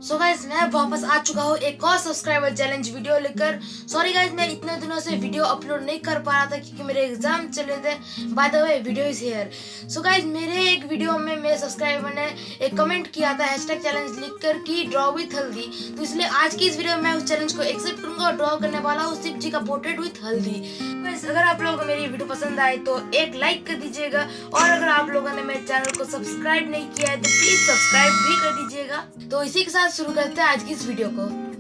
So guys मैं वापस आ चुका हूँ एक और सब्सक्राइबर चैलेंज वीडियो लेकर। सॉरी गाइस मैं इतने दिनों से वीडियो अपलोड नहीं कर पा रहा था क्योंकि मेरे एग्जाम चल रहे थे। By the way video is here. So guys मेरे एक वीडियो में मेरे सब्सक्राइबर ने एक कमेंट किया था #चैलेंज लिखकर कि ड्रॉ विथ हल्दी। तो इसलिए आज की इस वीडियो में मैं उस चैलेंज को एक्सेप्ट करूंगा और ड्रॉ करने वाला हूँ शिव जी का पोर्ट्रेट विथ हल्दी। गाइस अगर आप लोगों को मेरी वीडियो पसंद आए तो एक लाइक कर दीजिएगा और अगर आप लोगों ने मेरे चैनल को सब्सक्राइब नहीं किया है तो प्लीज सब्सक्राइब भी कर दीजिएगा। तो इसी के साथ शुरू करते हैं आज की इस वीडियो को।